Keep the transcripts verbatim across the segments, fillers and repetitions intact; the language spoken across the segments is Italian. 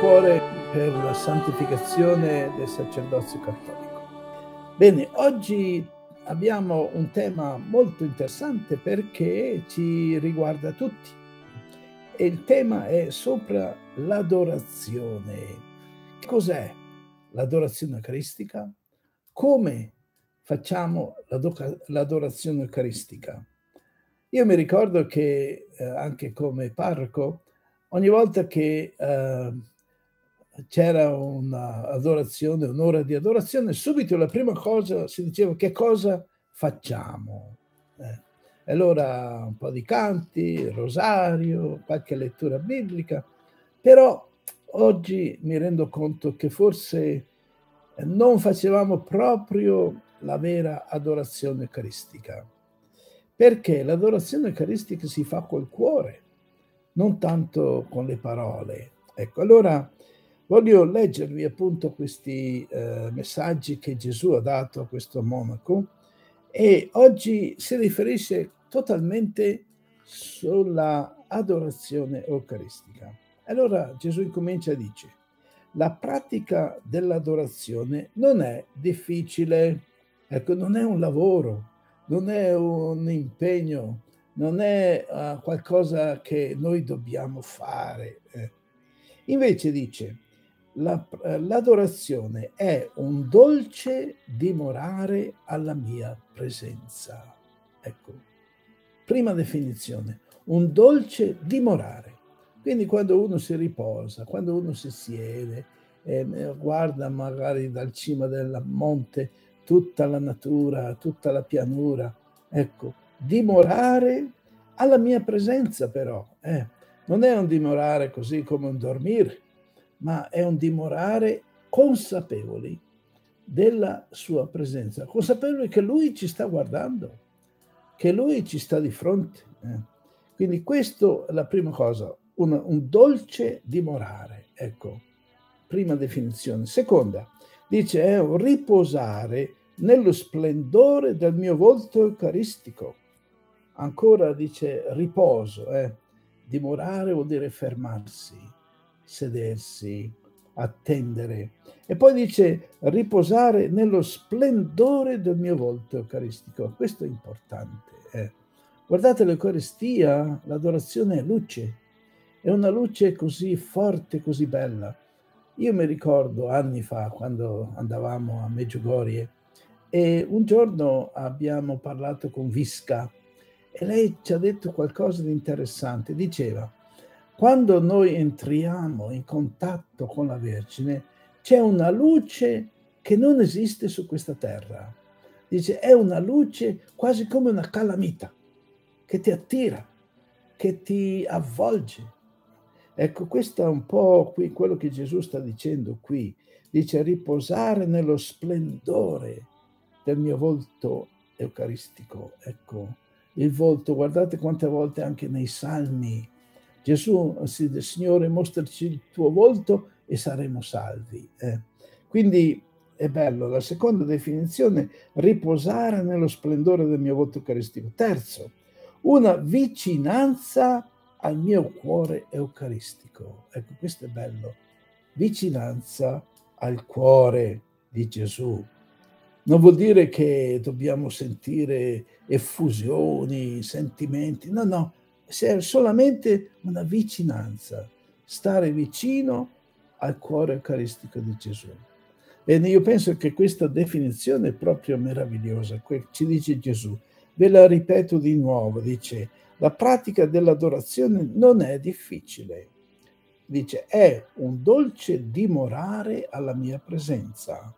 cuore per la santificazione del sacerdozio cattolico. Bene, oggi abbiamo un tema molto interessante perché ci riguarda tutti e il tema è sopra l'adorazione. Che cos'è l'adorazione eucaristica? Come facciamo l'adorazione eucaristica? Io mi ricordo che eh, anche come parroco, ogni volta che eh, c'era un'adorazione, un'ora di adorazione, subito la prima cosa si diceva: che cosa facciamo? Eh, e allora un po' di canti, il rosario, qualche lettura biblica, però oggi mi rendo conto che forse non facevamo proprio la vera adorazione eucaristica, perché l'adorazione eucaristica si fa col cuore, non tanto con le parole. Ecco, allora voglio leggervi appunto questi eh, messaggi che Gesù ha dato a questo monaco, e oggi si riferisce totalmente sulla adorazione eucaristica. Allora Gesù incomincia e dice: la pratica dell'adorazione non è difficile, ecco, non è un lavoro, non è un impegno, non è uh, qualcosa che noi dobbiamo fare. Eh. Invece dice, la, l'adorazione è un dolce dimorare alla mia presenza. Ecco, prima definizione, un dolce dimorare. Quindi quando uno si riposa, quando uno si siede, eh, guarda magari dal cima del monte tutta la natura, tutta la pianura, ecco, dimorare alla mia presenza però. Eh. Non è un dimorare così come un dormire, ma è un dimorare consapevoli della sua presenza, consapevoli che Lui ci sta guardando, che Lui ci sta di fronte. Eh. Quindi questo è la prima cosa, un, un dolce dimorare, ecco, prima definizione. Seconda, dice è un riposare nello splendore del mio volto eucaristico. Ancora dice riposo, eh. Dimorare vuol dire fermarsi, sedersi, attendere. E poi dice riposare nello splendore del mio volto eucaristico. Questo è importante. Eh. Guardate, l'Eucaristia, l'adorazione è luce, è una luce così forte, così bella. Io mi ricordo anni fa, quando andavamo a Medjugorje, e un giorno abbiamo parlato con Visca, e lei ci ha detto qualcosa di interessante. Diceva: quando noi entriamo in contatto con la Vergine, c'è una luce che non esiste su questa terra. Dice, è una luce quasi come una calamita, che ti attira, che ti avvolge. Ecco, questo è un po' qui quello che Gesù sta dicendo qui. Dice, riposare nello splendore del mio volto eucaristico. Ecco, il volto, guardate quante volte anche nei salmi Gesù si dice: Signore, mostraci il tuo volto e saremo salvi. Eh. Quindi è bello. La seconda definizione, riposare nello splendore del mio volto eucaristico. Terzo, una vicinanza al mio cuore eucaristico. Ecco, questo è bello. Vicinanza al cuore di Gesù. Non vuol dire che dobbiamo sentire effusioni, sentimenti, no, no, è solamente una vicinanza, stare vicino al cuore eucaristico di Gesù. Bene, io penso che questa definizione è proprio meravigliosa. Ci dice Gesù, ve la ripeto di nuovo, dice, la pratica dell'adorazione non è difficile. Dice, è un dolce dimorare alla mia presenza.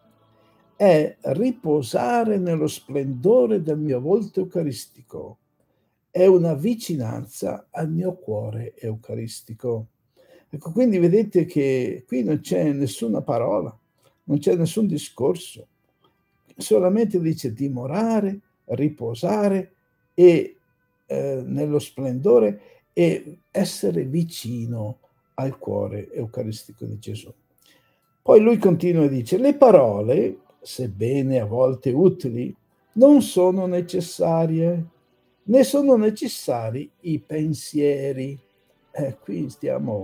È riposare nello splendore del mio volto eucaristico, è una vicinanza al mio cuore eucaristico. Ecco, quindi vedete che qui non c'è nessuna parola, non c'è nessun discorso, solamente dice dimorare, riposare e eh, nello splendore e essere vicino al cuore eucaristico di Gesù. Poi lui continua e dice, le parole, sebbene a volte utili, non sono necessarie, né sono necessari i pensieri. Eh, qui stiamo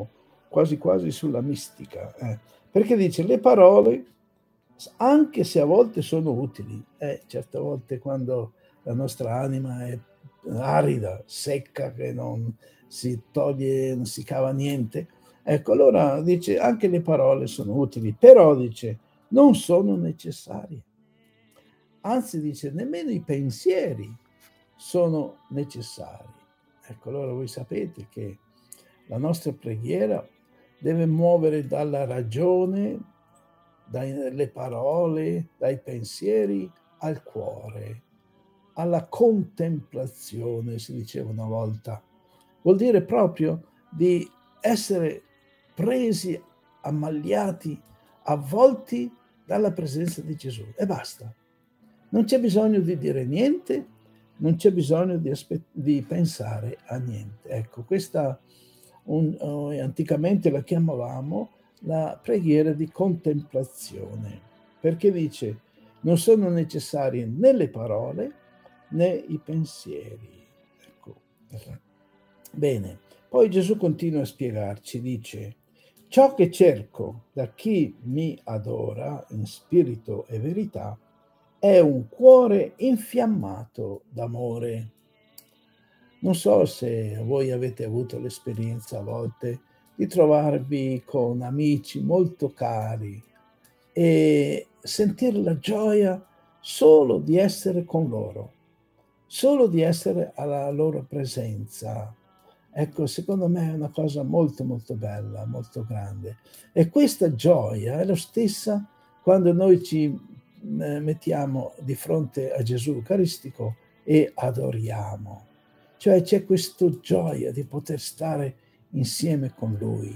quasi quasi sulla mistica, eh. Perché dice le parole, anche se a volte sono utili, eh, certe volte quando la nostra anima è arida, secca, che non si toglie, non si cava niente, ecco, allora dice anche le parole sono utili, però dice non sono necessarie. Anzi, dice nemmeno i pensieri sono necessari. Ecco, allora voi sapete che la nostra preghiera deve muovere dalla ragione, dalle parole, dai pensieri al cuore, alla contemplazione, si diceva una volta. Vuol dire proprio di essere presi, ammagliati, avvolti dalla presenza di Gesù e basta. Non c'è bisogno di dire niente, non c'è bisogno di, di pensare a niente. Ecco, questa un, uh, anticamente la chiamavamo la preghiera di contemplazione, perché dice non sono necessarie né le parole né i pensieri. Ecco. Bene, poi Gesù continua a spiegarci, dice ciò che cerco da chi mi adora in spirito e verità è un cuore infiammato d'amore. Non so se voi avete avuto l'esperienza a volte di trovarvi con amici molto cari e sentire la gioia solo di essere con loro, solo di essere alla loro presenza. Ecco, secondo me è una cosa molto molto bella, molto grande. E questa gioia è la stessa quando noi ci mettiamo di fronte a Gesù Eucaristico e adoriamo. Cioè c'è questa gioia di poter stare insieme con Lui.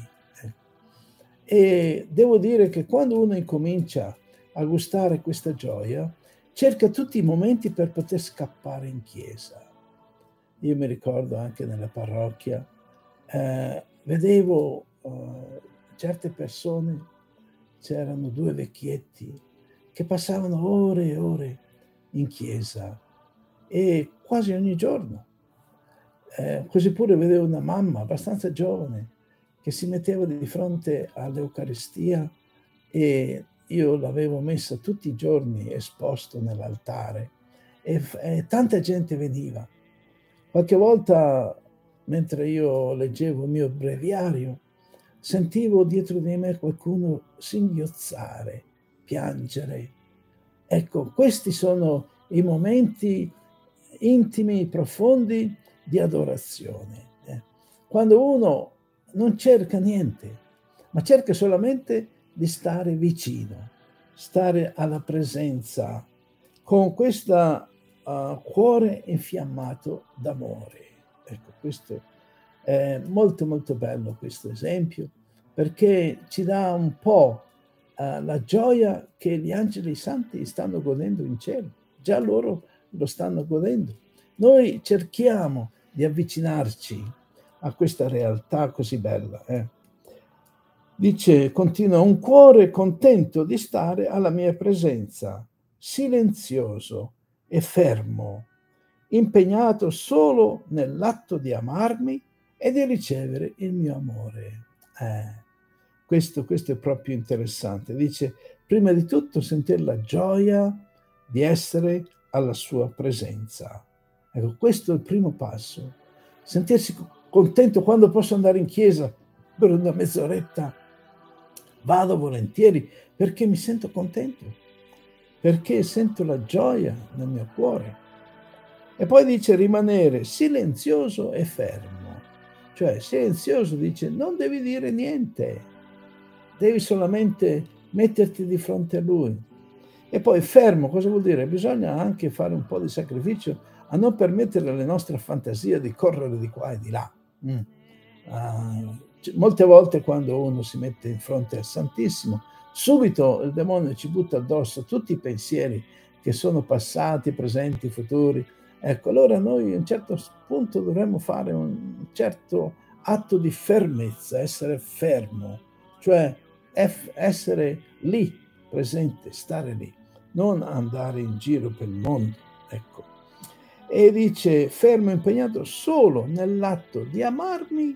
E devo dire che quando uno incomincia a gustare questa gioia, cerca tutti i momenti per poter scappare in chiesa. Io mi ricordo anche nella parrocchia, eh, vedevo eh, certe persone, c'erano due vecchietti che passavano ore e ore in chiesa e quasi ogni giorno. Eh, così pure vedevo una mamma abbastanza giovane che si metteva di fronte all'Eucaristia e io l'avevo messa tutti i giorni esposto nell'altare e, e tanta gente veniva. Qualche volta, mentre io leggevo il mio breviario, sentivo dietro di me qualcuno singhiozzare, piangere. Ecco, questi sono i momenti intimi, profondi di adorazione. Eh. Quando uno non cerca niente, ma cerca solamente di stare vicino, stare alla presenza, con questo uh, cuore infiammato d'amore. Ecco, questo è molto molto bello questo esempio, perché ci dà un po' uh, la gioia che gli angeli santi stanno godendo in cielo. Già loro lo stanno godendo. Noi cerchiamo di avvicinarci a questa realtà così bella. Eh. Dice, continua, un cuore contento di stare alla mia presenza, silenzioso e fermo, impegnato solo nell'atto di amarmi e di ricevere il mio amore. Eh, questo, questo è proprio interessante. Dice, prima di tutto sentire la gioia di essere alla sua presenza. Ecco, questo è il primo passo. Sentirsi contento quando posso andare in chiesa per una mezz'oretta. Vado volentieri perché mi sento contento, perché sento la gioia nel mio cuore. E poi dice rimanere silenzioso e fermo. Cioè silenzioso dice non devi dire niente, devi solamente metterti di fronte a Lui. E poi fermo, cosa vuol dire? Bisogna anche fare un po' di sacrificio a non permettere alle nostre fantasie di correre di qua e di là. Mm. Uh, molte volte quando uno si mette in fronte al Santissimo, subito il demonio ci butta addosso tutti i pensieri che sono passati, presenti, futuri. Ecco, allora noi a un certo punto dovremmo fare un certo atto di fermezza, essere fermo, cioè essere lì, presente, stare lì, non andare in giro per il mondo. Ecco. E dice, fermo impegnato solo nell'atto di amarmi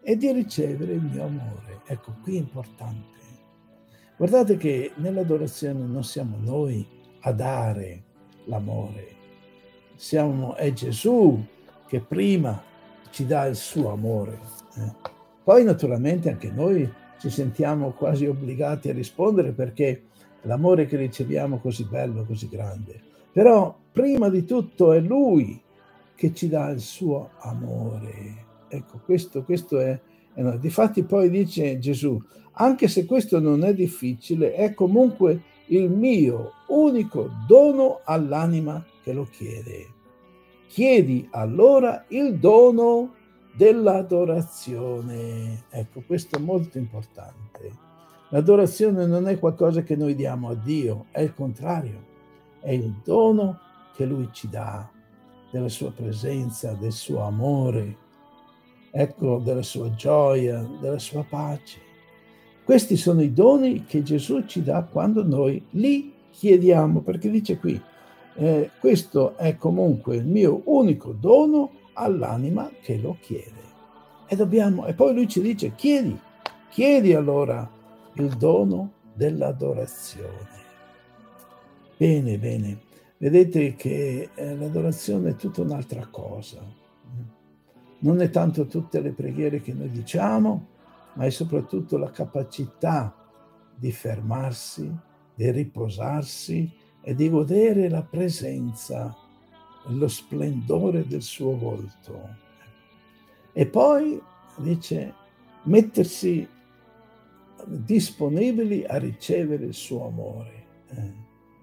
e di ricevere il mio amore. Ecco, qui è importante. Guardate che nell'adorazione non siamo noi a dare l'amore, siamo, è Gesù che prima ci dà il suo amore. Eh. Poi naturalmente anche noi ci sentiamo quasi obbligati a rispondere perché l'amore che riceviamo è così bello, così grande. Però prima di tutto è Lui che ci dà il suo amore. Ecco, questo, questo è, è no. Difatti poi dice Gesù, anche se questo non è difficile, è comunque il mio unico dono all'anima che lo chiede. Chiedi allora il dono dell'adorazione. Ecco, questo è molto importante. L'adorazione non è qualcosa che noi diamo a Dio, è il contrario, è il dono che Lui ci dà, della sua presenza, del suo amore, ecco, della sua gioia, della sua pace. Questi sono i doni che Gesù ci dà quando noi li chiediamo, perché dice qui, eh, questo è comunque il mio unico dono all'anima che lo chiede. E dobbiamo, e poi lui ci dice, chiedi, chiedi allora il dono dell'adorazione. Bene, bene. Vedete che eh, l'adorazione è tutta un'altra cosa. Non è tanto tutte le preghiere che noi diciamo, ma è soprattutto la capacità di fermarsi, di riposarsi e di godere la presenza, lo splendore del suo volto. E poi, dice, mettersi disponibili a ricevere il suo amore. Eh.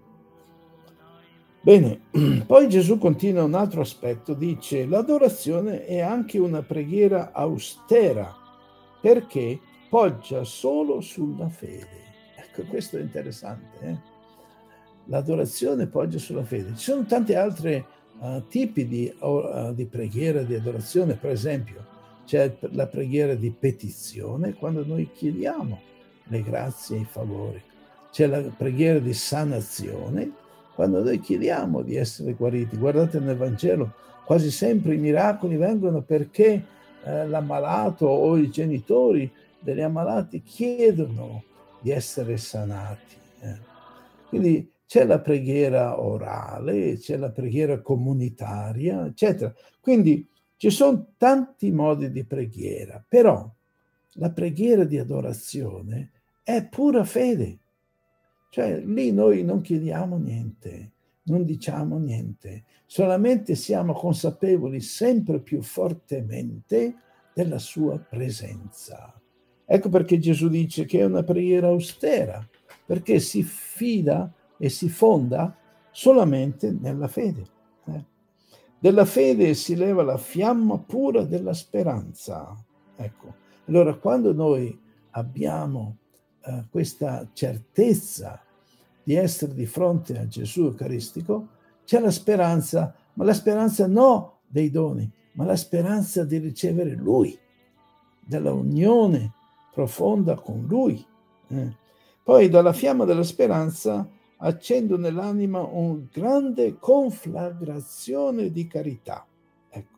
Bene, poi Gesù continua un altro aspetto, dice, l'adorazione è anche una preghiera austera, perché poggia solo sulla fede. Ecco, questo è interessante. Eh? L'adorazione poggia sulla fede. Ci sono tanti altri uh, tipi di, uh, di preghiera, di adorazione. Per esempio, c'è la preghiera di petizione, quando noi chiediamo le grazie e i favori. C'è la preghiera di sanazione, quando noi chiediamo di essere guariti. Guardate nel Vangelo, quasi sempre i miracoli vengono perché eh, l'ammalato o i genitori degli ammalati chiedono di essere sanati. Eh. Quindi c'è la preghiera orale, c'è la preghiera comunitaria, eccetera. Quindi ci sono tanti modi di preghiera, però la preghiera di adorazione è pura fede. Cioè lì noi non chiediamo niente, non diciamo niente, solamente siamo consapevoli sempre più fortemente della sua presenza. Ecco perché Gesù dice che è una preghiera austera, perché si fida e si fonda solamente nella fede. Eh? Della fede si leva la fiamma pura della speranza. Ecco, allora quando noi abbiamo Uh, questa certezza di essere di fronte a Gesù Eucaristico, c'è la speranza, ma la speranza no dei doni, ma la speranza di ricevere Lui, della unione profonda con Lui. Eh. Poi dalla fiamma della speranza accendo nell'anima una grande conflagrazione di carità. Ecco,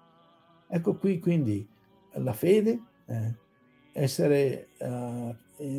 ecco qui quindi la fede, eh, essere uh,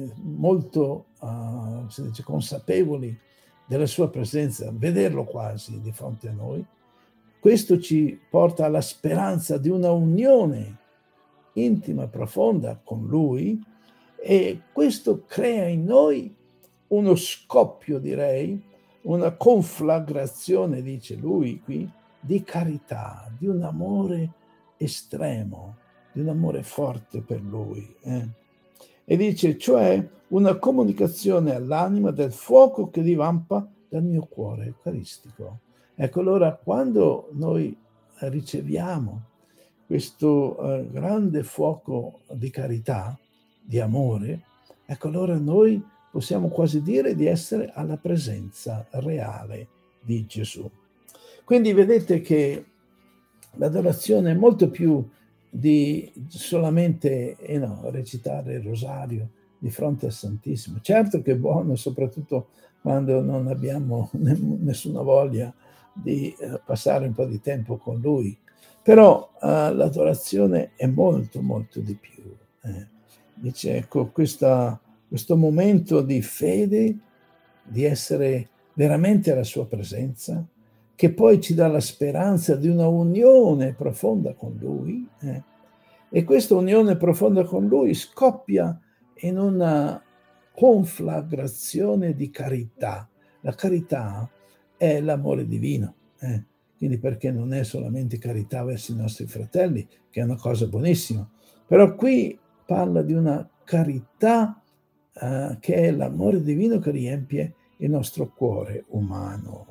molto uh, si dice, consapevoli della sua presenza, vederlo quasi di fronte a noi. Questo ci porta alla speranza di una unione intima e profonda con Lui, e questo crea in noi uno scoppio, direi, una conflagrazione, dice lui qui, di carità, di un amore estremo, di un amore forte per Lui. Eh? E dice, cioè una comunicazione all'anima del fuoco che divampa dal mio cuore eucaristico. Ecco, allora quando noi riceviamo questo uh, grande fuoco di carità, di amore, ecco, allora noi possiamo quasi dire di essere alla presenza reale di Gesù. Quindi vedete che l'adorazione è molto più di solamente eh no, recitare il rosario di fronte al Santissimo. Certo che è buono, soprattutto quando non abbiamo nessuna voglia di eh, passare un po' di tempo con Lui, Però uh, l'adorazione è molto, molto di più. Eh. Dice, ecco, questa, questo momento di fede, di essere veramente alla sua presenza, che poi ci dà la speranza di una unione profonda con Lui, eh. E questa unione profonda con Lui scoppia in una conflagrazione di carità. La carità è l'amore divino, eh. Quindi perché non è solamente carità verso i nostri fratelli, che è una cosa buonissima, però qui parla di una carità eh, che è l'amore divino che riempie il nostro cuore umano.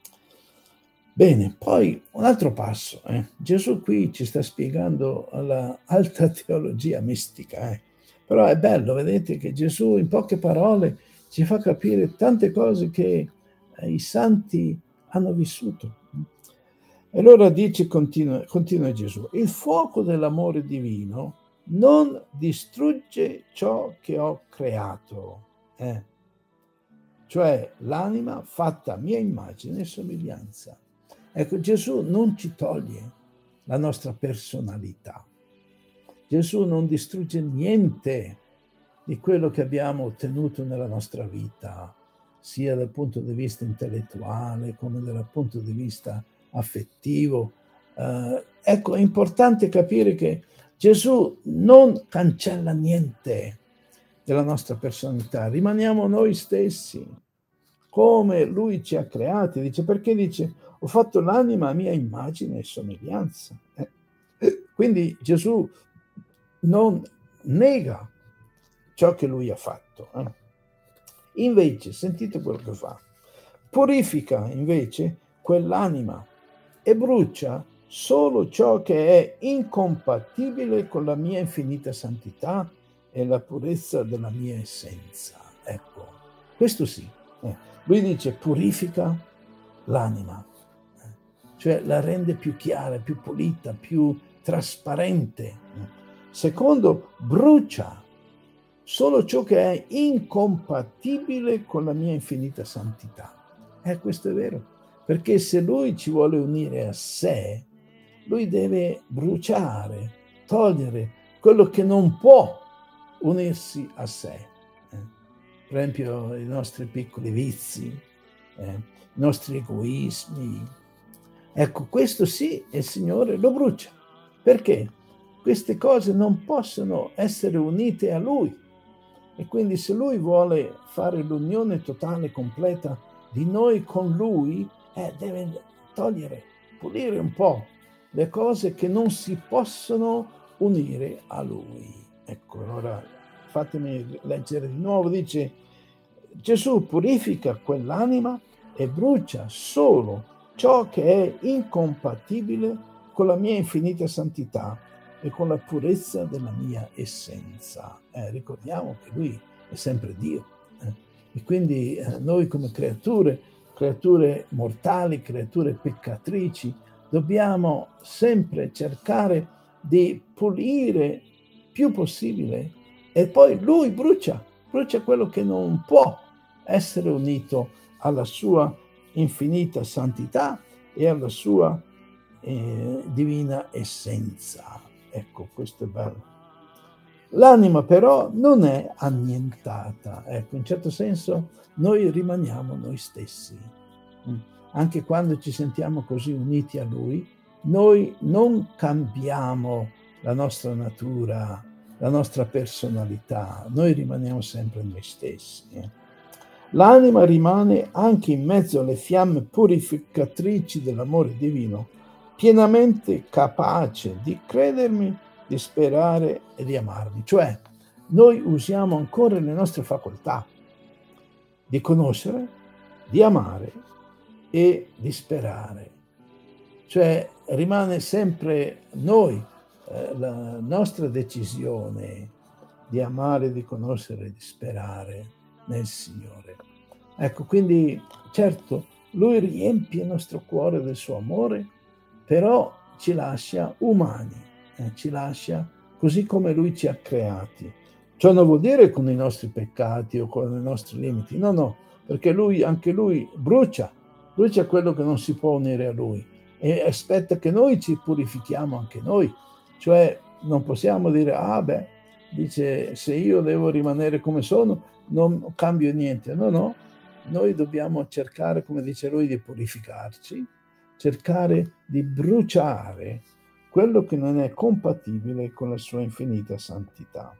Bene, poi un altro passo. Eh. Gesù qui ci sta spiegando la alta teologia mistica, eh. Però è bello, vedete che Gesù in poche parole ci fa capire tante cose che eh, i santi hanno vissuto. E allora dice, continua, continua Gesù, il fuoco dell'amore divino non distrugge ciò che ho creato, eh. Cioè l'anima fatta a mia immagine e somiglianza. Ecco, Gesù non ci toglie la nostra personalità. Gesù non distrugge niente di quello che abbiamo ottenuto nella nostra vita, sia dal punto di vista intellettuale come dal punto di vista affettivo. Eh, ecco, è importante capire che Gesù non cancella niente della nostra personalità, rimaniamo noi stessi, come Lui ci ha creati. Dice, perché dice, ho fatto l'anima a mia immagine e somiglianza. Eh. Quindi Gesù non nega ciò che Lui ha fatto. Eh. Invece, sentite quello che fa, purifica invece quell'anima e brucia solo ciò che è incompatibile con la mia infinita santità e la purezza della mia essenza. Ecco, questo sì. Eh. Lui dice purifica l'anima, eh. cioè la rende più chiara, più pulita, più trasparente. Secondo, brucia solo ciò che è incompatibile con la mia infinita santità. Eh, questo è vero, perché se Lui ci vuole unire a sé, Lui deve bruciare, togliere quello che non può unirsi a sé. Eh. Per esempio i nostri piccoli vizi, eh, i nostri egoismi. Ecco, questo sì, il Signore lo brucia. Perché? Queste cose non possono essere unite a Lui. E quindi se Lui vuole fare l'unione totale, completa di noi con Lui, eh, deve togliere, pulire un po' le cose che non si possono unire a Lui. Ecco, allora fatemi leggere di nuovo, dice, Gesù purifica quell'anima e brucia solo ciò che è incompatibile con la mia infinita santità e con la purezza della mia essenza. Eh, ricordiamo che Lui è sempre Dio. Eh? E quindi eh, noi come creature, creature mortali, creature peccatrici, dobbiamo sempre cercare di pulire più possibile. E poi Lui brucia, brucia quello che non può essere unito alla sua infinita santità e alla sua eh, divina essenza. Ecco, questo è bello. L'anima però non è annientata. Ecco, in certo senso noi rimaniamo noi stessi. Anche quando ci sentiamo così uniti a Lui, noi non cambiamo la nostra natura, la nostra personalità, noi rimaniamo sempre noi stessi. L'anima rimane anche in mezzo alle fiamme purificatrici dell'amore divino, pienamente capace di credermi, di sperare e di amarmi. Cioè, noi usiamo ancora le nostre facoltà di conoscere, di amare e di sperare. Cioè, rimane sempre noi, eh, la nostra decisione di amare, di conoscere e di sperare nel Signore. Ecco, quindi, certo, Lui riempie il nostro cuore del suo amore, però ci lascia umani, eh, ci lascia così come Lui ci ha creati. Ciò non vuol dire con i nostri peccati o con i nostri limiti, no, no, perché Lui, anche Lui brucia, brucia quello che non si può unire a Lui e aspetta che noi ci purifichiamo anche noi. Cioè non possiamo dire, ah beh, dice, se io devo rimanere come sono, non cambio niente. No, no, noi dobbiamo cercare, come dice lui, di purificarci, cercare di bruciare quello che non è compatibile con la sua infinita santità.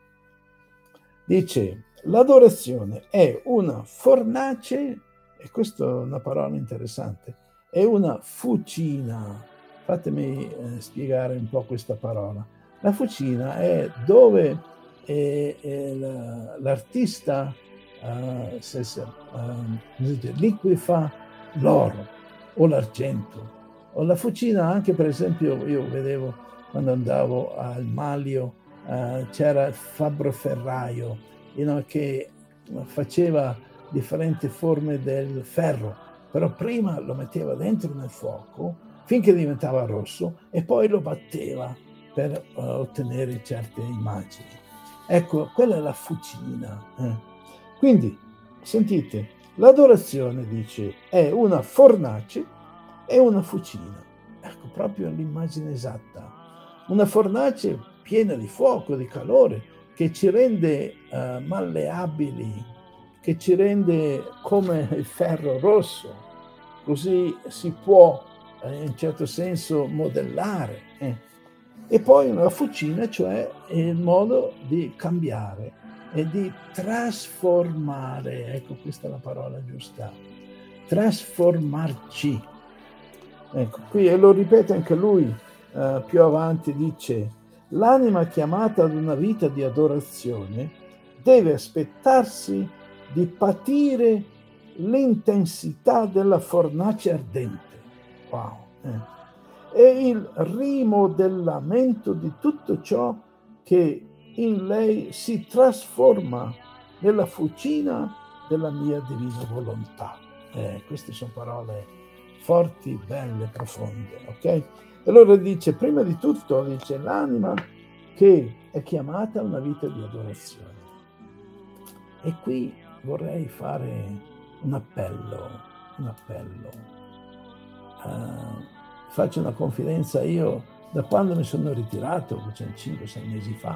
Dice, l'adorazione è una fornace, e questa è una parola interessante, è una fucina. Fatemi eh, spiegare un po' questa parola. La fucina è dove eh, eh, l'artista uh, se, se, uh, liquefa l'oro o l'argento. O la fucina anche, per esempio, io vedevo quando andavo al Malio, uh, c'era il fabbro ferraio, you know, che faceva differenti forme del ferro, però prima lo metteva dentro nel fuoco finché diventava rosso e poi lo batteva per uh, ottenere certe immagini. Ecco, quella è la fucina. Eh. Quindi, sentite, l'adorazione, dice, è una fornace e una fucina. Ecco, proprio l'immagine esatta. Una fornace piena di fuoco, di calore, che ci rende uh, malleabili, che ci rende come il ferro rosso, così si può eh, in un certo senso modellare. Eh. E poi una fucina, cioè il modo di cambiare e di trasformare, ecco questa è la parola giusta, trasformarci. Ecco, qui, e lo ripete anche lui eh, più avanti, dice, l'anima chiamata ad una vita di adorazione deve aspettarsi di patire l'intensità della fornace ardente. Wow! Eh. E il rimodellamento di tutto ciò che in lei si trasforma nella fucina della mia divina volontà. Eh, queste sono parole forti, belle, profonde, ok? E allora dice, prima di tutto, dice, l'anima che è chiamata a una vita di adorazione. E qui vorrei fare un appello, un appello. Uh, faccio una confidenza, io da quando mi sono ritirato, cioè cinque sei mesi fa,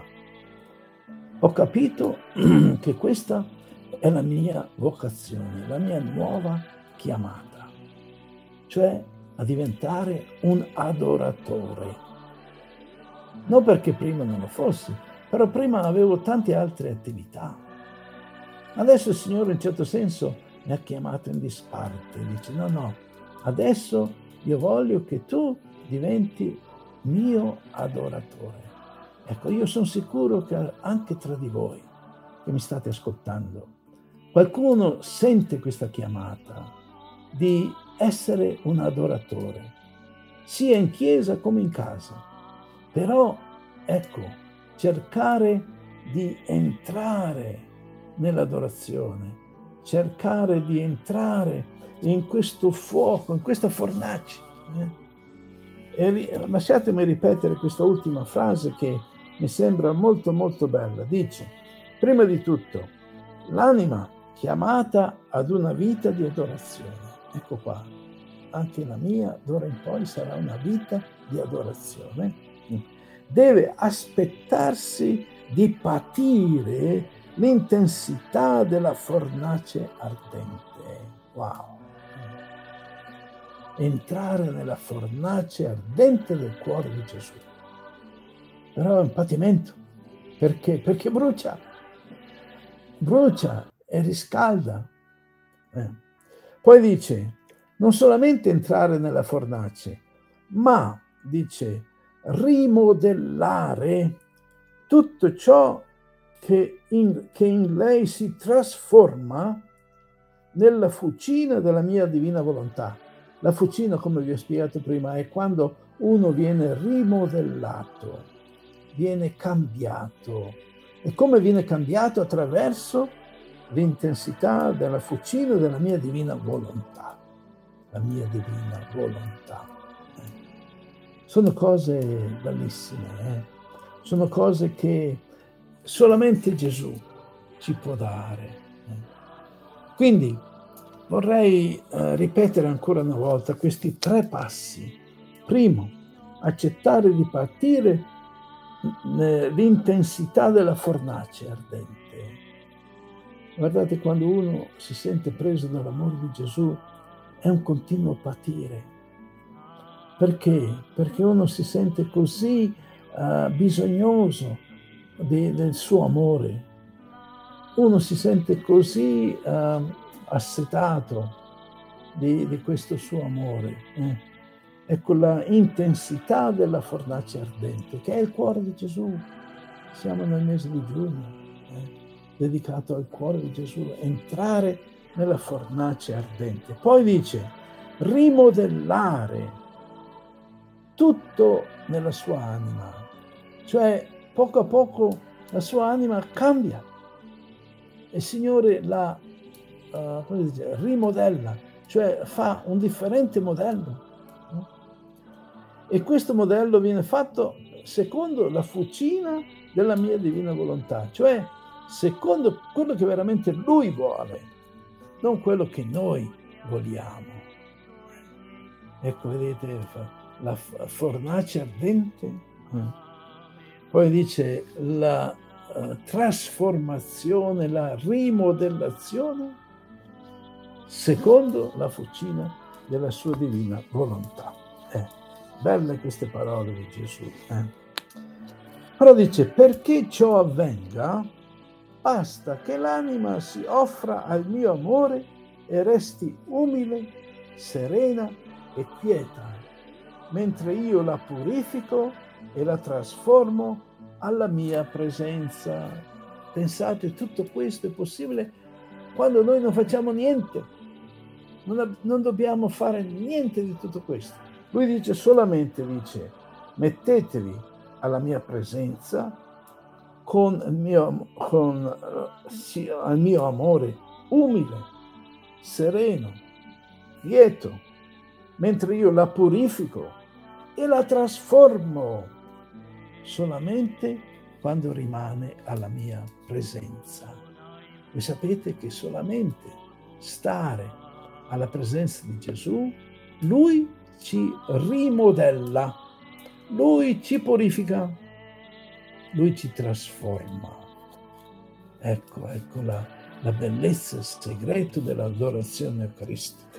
ho capito che questa è la mia vocazione, la mia nuova chiamata, cioè a diventare un adoratore. Non perché prima non lo fossi, però prima avevo tante altre attività. Adesso il Signore in certo senso mi ha chiamato in disparte, dice no, no, adesso io voglio che tu diventi mio adoratore. Ecco, io sono sicuro che anche tra di voi che mi state ascoltando, qualcuno sente questa chiamata di essere un adoratore, sia in chiesa come in casa. Però, ecco, cercare di entrare nell'adorazione, cercare di entrare in questo fuoco, in questa fornace. Eh? E lasciatemi ripetere questa ultima frase che mi sembra molto molto bella. Dice, prima di tutto, l'anima chiamata ad una vita di adorazione. Ecco qua, anche la mia d'ora in poi sarà una vita di adorazione. Deve aspettarsi di patire l'intensità della fornace ardente. Wow! Entrare nella fornace ardente del cuore di Gesù. Però è un patimento. Perché? Perché brucia. Brucia e riscalda. Eh. Poi dice, non solamente entrare nella fornace, ma, dice, rimodellare tutto ciò che in, che in lei si trasforma nella fucina della mia divina volontà. La fucina, come vi ho spiegato prima, è quando uno viene rimodellato, viene cambiato. E come viene cambiato? Attraverso l'intensità della fucina della mia divina volontà. La mia divina volontà. Sono cose bellissime, eh? Sono cose che solamente Gesù ci può dare. Quindi vorrei eh, ripetere ancora una volta questi tre passi Primo, accettare di partire l'intensità della fornace ardente. Guardate, quando uno si sente preso dall'amore di Gesù, è un continuo patire. Perché? Perché uno si sente così uh, bisognoso di, del suo amore. Uno si sente così uh, assetato di, di questo suo amore. Eh? Ecco la intensità della fornace ardente, che è il cuore di Gesù. Siamo nel mese di giugno, eh, dedicato al cuore di Gesù, entrare nella fornace ardente. Poi dice, rimodellare tutto nella sua anima. Cioè, poco a poco la sua anima cambia. E il Signore la uh, come dice, rimodella, cioè fa un differente modello. E questo modello viene fatto secondo la fucina della mia divina volontà, cioè secondo quello che veramente Lui vuole, non quello che noi vogliamo. Ecco, vedete, la fornace ardente. Poi dice la uh, trasformazione, la rimodellazione secondo la fucina della sua divina volontà. Eh. Belle queste parole di Gesù. Eh? Però dice, perché ciò avvenga, basta che l'anima si offra al mio amore e resti umile, serena e quieta, mentre io la purifico e la trasformo alla mia presenza. Pensate, tutto questo è possibile quando noi non facciamo niente. Non, non dobbiamo fare niente di tutto questo. Lui dice solamente, dice, mettetevi alla mia presenza con il mio, con, sì, al mio amore umile, sereno, quieto, mentre io la purifico e la trasformo solamente quando rimane alla mia presenza. Voi sapete che solamente stare alla presenza di Gesù, Lui ci rimodella, Lui ci purifica, Lui ci trasforma. Ecco, ecco la, la bellezza, il segreto dell'adorazione eucaristica.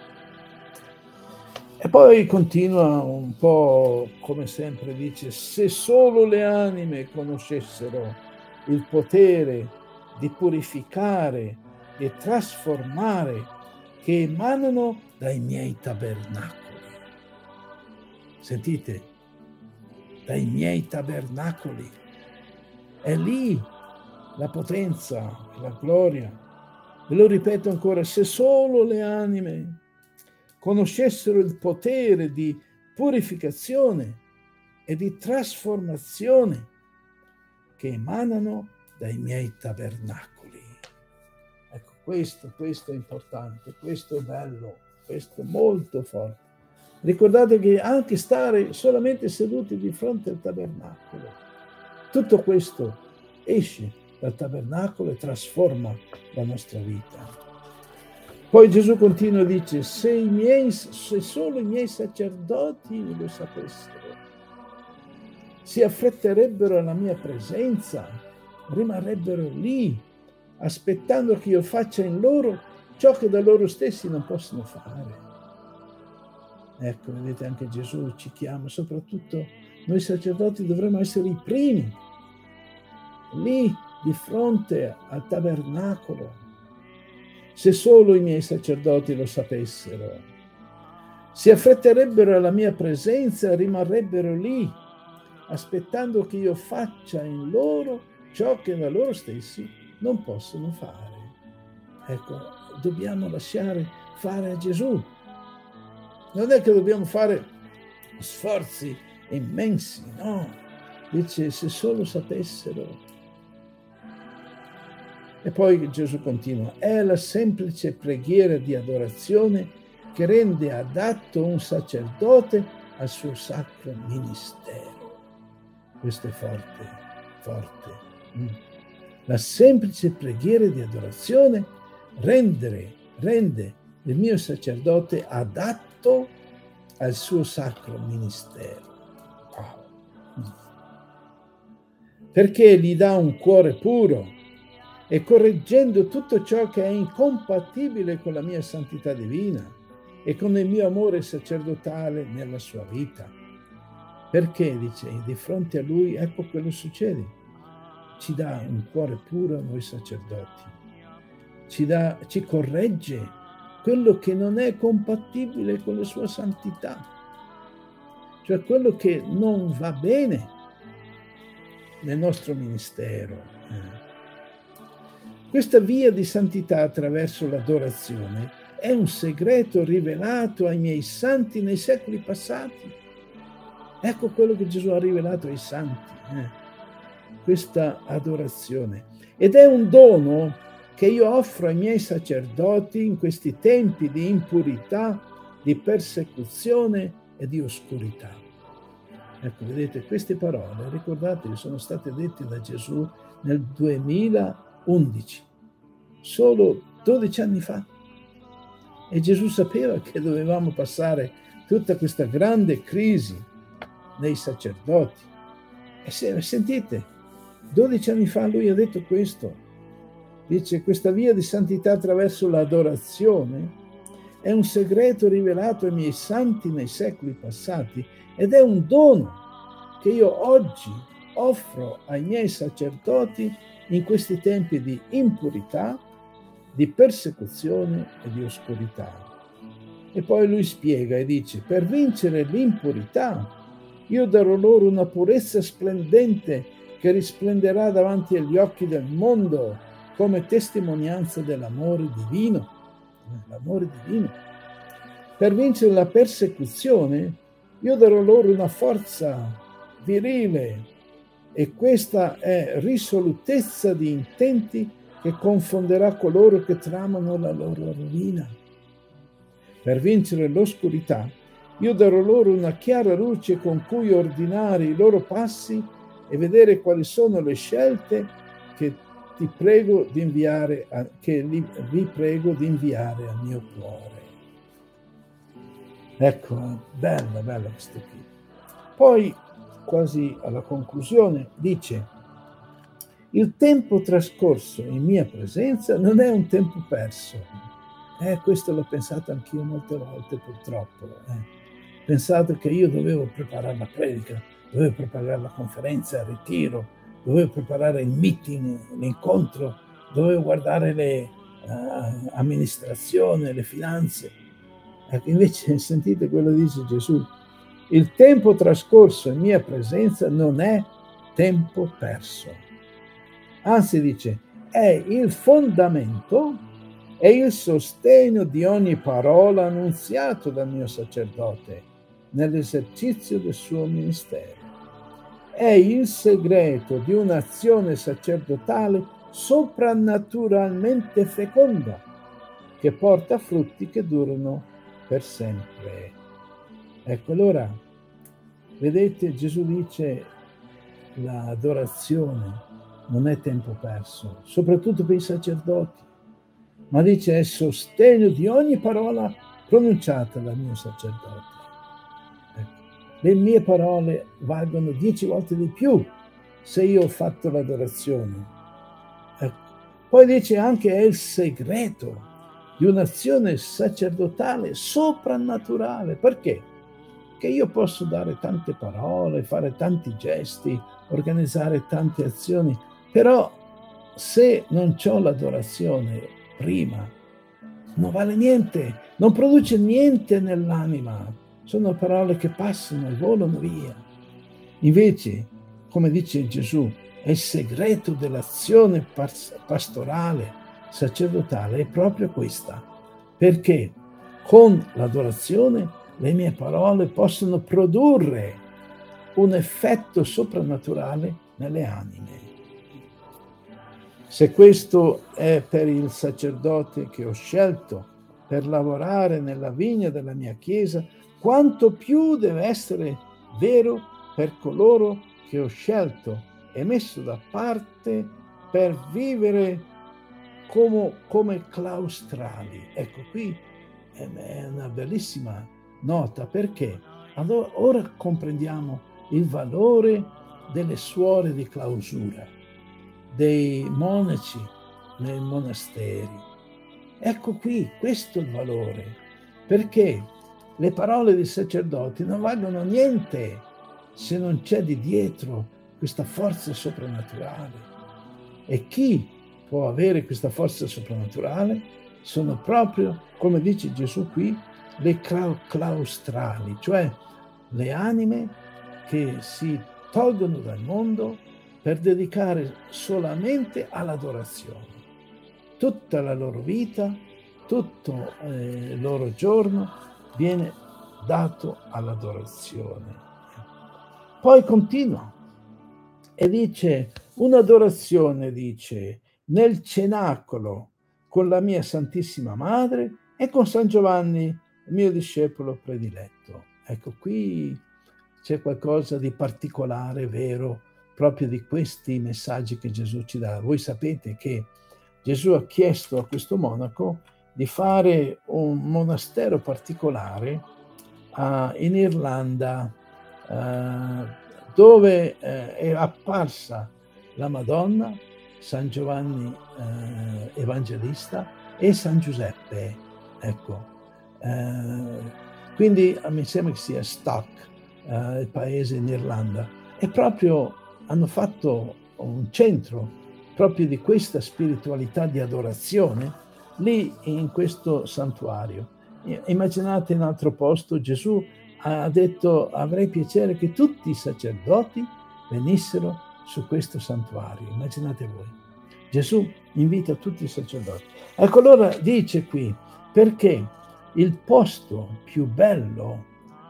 E poi continua un po' come sempre, dice, se solo le anime conoscessero il potere di purificare e trasformare che emanano dai miei tabernacoli. Sentite, dai miei tabernacoli. È lì la potenza, la gloria. Ve lo ripeto ancora, se solo le anime conoscessero il potere di purificazione e di trasformazione che emanano dai miei tabernacoli. Ecco, questo, questo è importante, questo è bello, questo è molto forte. Ricordate che anche stare solamente seduti di fronte al tabernacolo, tutto questo esce dal tabernacolo e trasforma la nostra vita. Poi Gesù continua e dice, se, i miei, se solo i miei sacerdoti lo sapessero, si affretterebbero alla mia presenza, rimarrebbero lì, aspettando che io faccia in loro ciò che da loro stessi non possono fare. Ecco, vedete, anche Gesù ci chiama, soprattutto noi sacerdoti dovremmo essere i primi, lì di fronte al tabernacolo. Se solo i miei sacerdoti lo sapessero, si affretterebbero alla mia presenza e rimarrebbero lì, aspettando che io faccia in loro ciò che da loro stessi non possono fare. Ecco, dobbiamo lasciare fare a Gesù. Non è che dobbiamo fare sforzi immensi, no. Dice, se solo sapessero. E poi Gesù continua, è la semplice preghiera di adorazione che rende adatto un sacerdote al suo sacro ministero. Questo è forte, forte. La semplice preghiera di adorazione rendere, rende il mio sacerdote adatto al suo sacro ministero. Wow. Perché gli dà un cuore puro e correggendo tutto ciò che è incompatibile con la mia santità divina e con il mio amore sacerdotale nella sua vita. Perché, dice, di fronte a lui, ecco quello succede. Ci dà un cuore puro a noi sacerdoti, ci, dà, ci corregge quello che non è compatibile con la sua santità, cioè quello che non va bene nel nostro ministero. Questa via di santità attraverso l'adorazione è un segreto rivelato ai miei santi nei secoli passati. Ecco quello che Gesù ha rivelato ai santi, eh? questa adorazione. Ed è un dono che io offro ai miei sacerdoti in questi tempi di impurità, di persecuzione e di oscurità. Ecco, vedete, queste parole, ricordatevi, sono state dette da Gesù nel duemilaundici, solo dodici anni fa. E Gesù sapeva che dovevamo passare tutta questa grande crisi nei sacerdoti. E se, sentite, dodici anni fa lui ha detto questo. Dice, questa via di santità attraverso l'adorazione è un segreto rivelato ai miei santi nei secoli passati ed è un dono che io oggi offro ai miei sacerdoti in questi tempi di impurità, di persecuzione e di oscurità. E poi lui spiega e dice, per vincere l'impurità io darò loro una purezza splendente che risplenderà davanti agli occhi del mondo come testimonianza dell'amore divino. L'amore divino. Per vincere la persecuzione io darò loro una forza virile e questa è risolutezza di intenti che confonderà coloro che tramano la loro rovina. Per vincere l'oscurità io darò loro una chiara luce con cui ordinare i loro passi e vedere quali sono le scelte che ti prego di inviare, a, che li, vi prego di inviare al mio cuore. Ecco, bella, bella questa qui. Poi, quasi alla conclusione, dice, il tempo trascorso in mia presenza non è un tempo perso. Eh, questo l'ho pensato anch'io molte volte, purtroppo. Eh. Pensato che io dovevo preparare la predica, dovevo preparare la conferenza, il ritiro, dovevo preparare il meeting, l'incontro, dovevo guardare le uh, amministrazioni, le finanze. Ecco, invece sentite quello che dice Gesù. Il tempo trascorso in mia presenza non è tempo perso. Anzi, dice, è il fondamento e il sostegno di ogni parola annunziato dal mio sacerdote nell'esercizio del suo ministero. È il segreto di un'azione sacerdotale soprannaturalmente feconda che porta frutti che durano per sempre. Ecco, allora, vedete, Gesù dice l'adorazione non è tempo perso, soprattutto per i sacerdoti, ma dice è sostegno di ogni parola pronunciata dal mio sacerdote. Ecco, le mie parole valgono dieci volte di più se io ho fatto l'adorazione. Ecco. Poi dice anche è il segreto di un'azione sacerdotale soprannaturale. Perché? Che io posso dare tante parole, fare tanti gesti, organizzare tante azioni, però se non c'ho l'adorazione prima, non vale niente, non produce niente nell'anima, sono parole che passano e volano via. Invece, come dice Gesù, è il segreto dell'azione pastorale, sacerdotale, è proprio questa, perché con l'adorazione le mie parole possono produrre un effetto soprannaturale nelle anime. Se questo è per il sacerdote che ho scelto per lavorare nella vigna della mia Chiesa, quanto più deve essere vero per coloro che ho scelto e messo da parte per vivere come, come claustrali. Ecco, qui è una bellissima nota, perché allora, ora comprendiamo il valore delle suore di clausura, dei monaci nei monasteri. Ecco qui, questo è il valore, perché le parole dei sacerdoti non valgono niente se non c'è di dietro questa forza soprannaturale. E chi può avere questa forza soprannaturale? Sono proprio, come dice Gesù qui, le claustrali, cioè le anime che si tolgono dal mondo per dedicare solamente all'adorazione. Tutta la loro vita, tutto eh, il loro giorno viene dato all'adorazione. Poi continua e dice, un'adorazione, dice, nel cenacolo con la mia Santissima Madre e con San Giovanni, mio discepolo prediletto. Ecco, qui c'è qualcosa di particolare, vero, proprio di questi messaggi che Gesù ci dà. Voi sapete che Gesù ha chiesto a questo monaco di fare un monastero particolare uh, in Irlanda, uh, dove uh, è apparsa la Madonna, San Giovanni uh, Evangelista e San Giuseppe. Ecco. Uh, quindi mi sembra che sia Stock, uh, il paese in Irlanda. E proprio hanno fatto un centro proprio di questa spiritualità di adorazione lì in questo santuario. Immaginate in un altro posto Gesù ha detto avrei piacere che tutti i sacerdoti venissero su questo santuario. Immaginate voi. Gesù invita tutti i sacerdoti. Ecco, allora dice qui, perché il posto più bello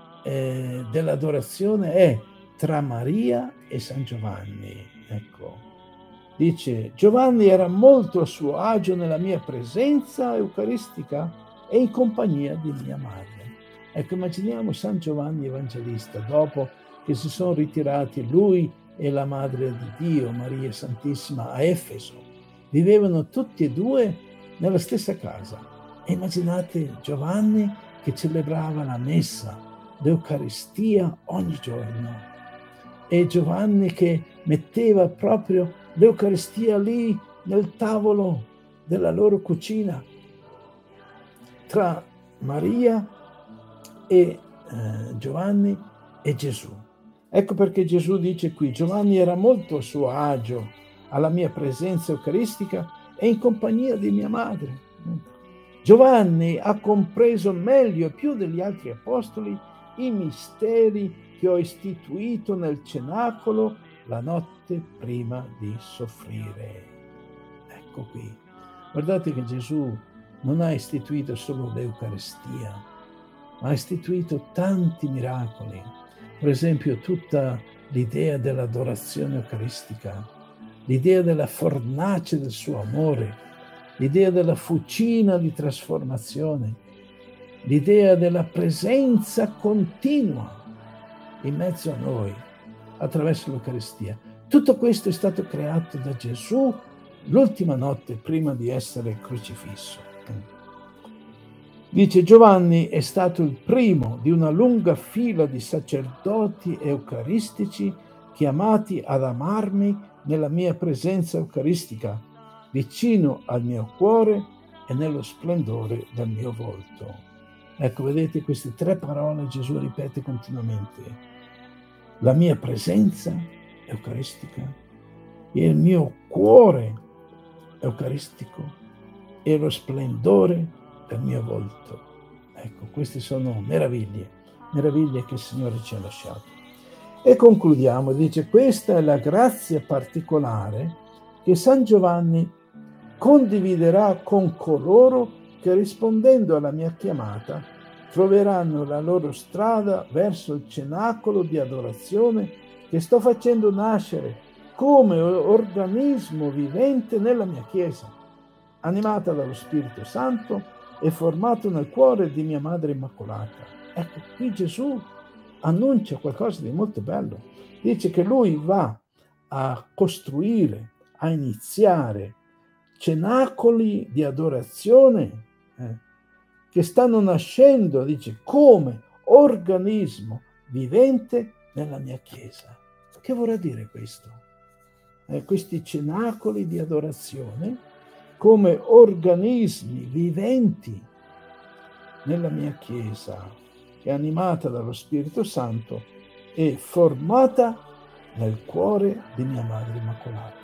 eh, dell'adorazione è tra Maria e San Giovanni. Ecco. Dice, Giovanni era molto a suo agio nella mia presenza eucaristica e in compagnia di mia madre. Ecco, immaginiamo San Giovanni Evangelista, dopo che si sono ritirati lui e la Madre di Dio, Maria Santissima, a Efeso. Vivevano tutti e due nella stessa casa. E immaginate Giovanni che celebrava la messa, l'Eucaristia ogni giorno. E Giovanni che metteva proprio l'Eucaristia lì nel tavolo della loro cucina tra Maria e eh, Giovanni e Gesù. Ecco perché Gesù dice qui, Giovanni era molto a suo agio alla mia presenza eucaristica e in compagnia di mia madre. Giovanni ha compreso meglio e più degli altri apostoli i misteri che ho istituito nel cenacolo la notte prima di soffrire. Ecco qui. Guardate che Gesù non ha istituito solo l'Eucaristia, ma ha istituito tanti miracoli. Per esempio, tutta l'idea dell'adorazione eucaristica, l'idea della fornace del suo amore, l'idea della fucina di trasformazione, l'idea della presenza continua in mezzo a noi, attraverso l'Eucaristia. Tutto questo è stato creato da Gesù l'ultima notte prima di essere crocifisso. Dice, Giovanni è stato il primo di una lunga fila di sacerdoti eucaristici chiamati ad amarmi nella mia presenza eucaristica, vicino al mio cuore e nello splendore del mio volto. Ecco, vedete queste tre parole Gesù ripete continuamente. La mia presenza eucaristica, il mio cuore eucaristico e lo splendore del mio volto. Ecco, queste sono meraviglie, meraviglie che il Signore ci ha lasciato. E concludiamo, dice, questa è la grazia particolare che San Giovanni condividerà con coloro che rispondendo alla mia chiamata troveranno la loro strada verso il cenacolo di adorazione che sto facendo nascere come organismo vivente nella mia Chiesa, animata dallo Spirito Santo e formato nel cuore di mia Madre Immacolata. Ecco, qui Gesù annuncia qualcosa di molto bello. Dice che lui va a costruire, a iniziare cenacoli di adorazione eh, che stanno nascendo, dice, come organismo vivente nella mia Chiesa. Che vorrà dire questo? Eh, questi cenacoli di adorazione come organismi viventi nella mia Chiesa, che è animata dallo Spirito Santo e formata nel cuore di mia Madre Immacolata.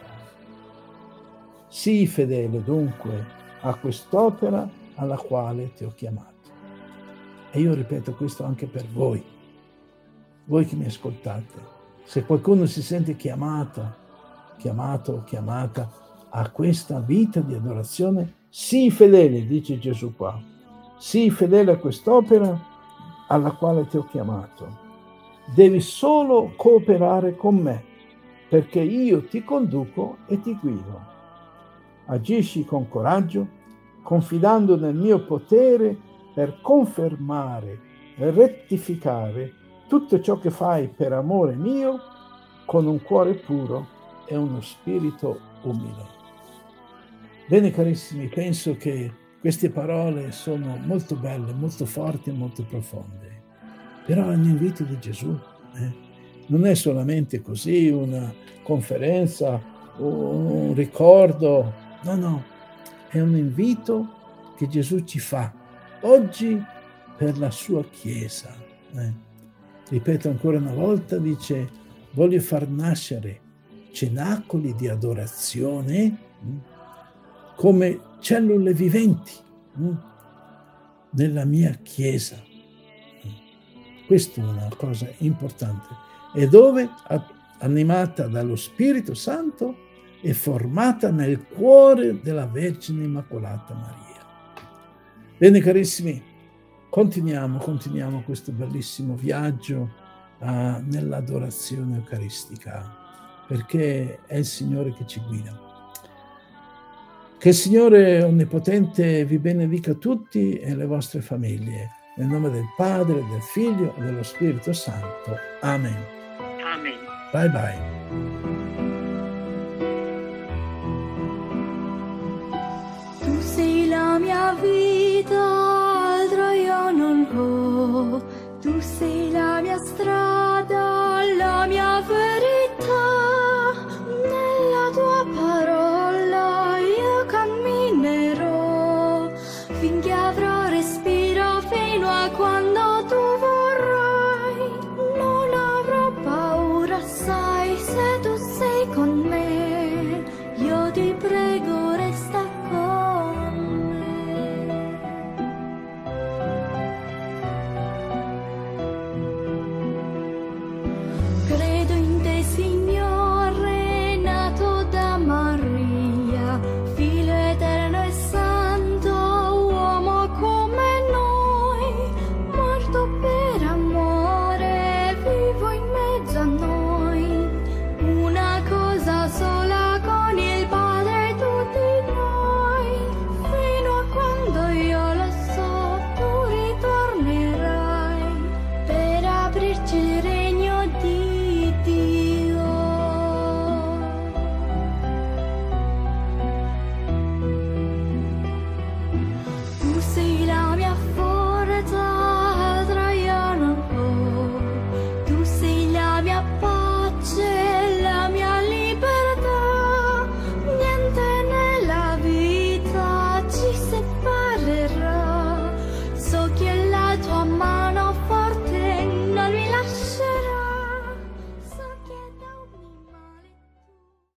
Sii fedele dunque a quest'opera alla quale ti ho chiamato. E io ripeto questo anche per voi, voi che mi ascoltate. Se qualcuno si sente chiamata, chiamato o chiamata a questa vita di adorazione, sii fedele, dice Gesù qua, sii fedele a quest'opera alla quale ti ho chiamato. Devi solo cooperare con me, perché io ti conduco e ti guido. Agisci con coraggio, confidando nel mio potere per confermare e rettificare tutto ciò che fai per amore mio, con un cuore puro e uno spirito umile. Bene carissimi, penso che queste parole sono molto belle, molto forti e molto profonde. Però è un invito di Gesù. Eh? Non è solamente così una conferenza, un ricordo. No, no, è un invito che Gesù ci fa oggi per la sua Chiesa. Eh? Ripeto ancora una volta, dice, voglio far nascere cenacoli di adorazione hm, come cellule viventi hm, nella mia Chiesa. Questa è una cosa importante. E dove? Animata dallo Spirito Santo e formata nel cuore della Vergine Immacolata Maria. Bene carissimi, continuiamo, continuiamo questo bellissimo viaggio uh, nell'adorazione eucaristica, perché è il Signore che ci guida. Che il Signore Onnipotente vi benedica tutti e le vostre famiglie. Nel nome del Padre, del Figlio e dello Spirito Santo. Amen. Amen. Bye bye. Tu sei la mia vita, altro io non ho. Tu sei la mia strada, la mia verità. Nella tua parola io camminerò finché avrò